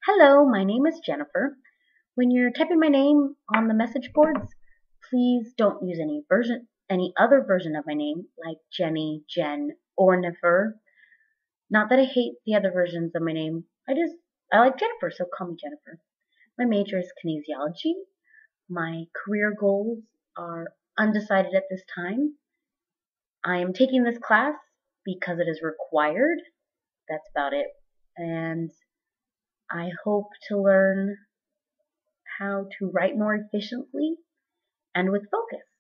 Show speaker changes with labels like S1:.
S1: Hello, my name is Jennifer. When you're typing my name on the message boards, please don't use any other version of my name, like Jenny, Jen, or Nefer. Not that I hate the other versions of my name. I like Jennifer, so call me Jennifer. My major is kinesiology. My career goals are undecided at this time. I am taking this class because it is required. That's about it. And I hope to learn how to write more efficiently and with focus.